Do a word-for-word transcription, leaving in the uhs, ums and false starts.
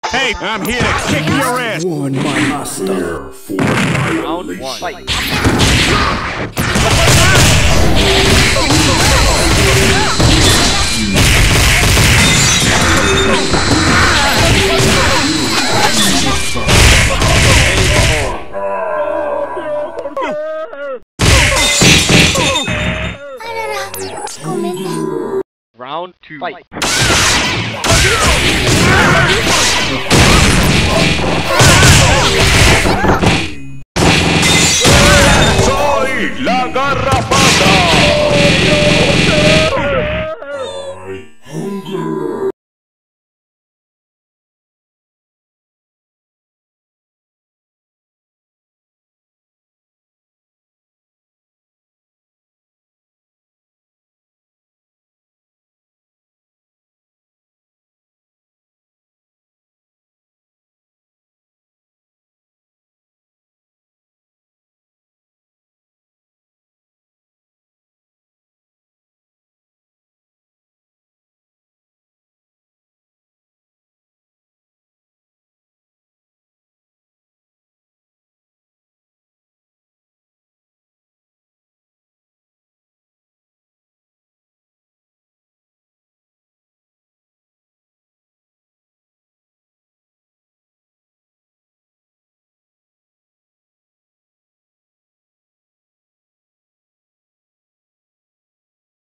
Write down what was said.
Hey, I'm here to kick your ass! Warn my master. Round one. Fight. Round two. Fight. Soy la garrapata. I hunger.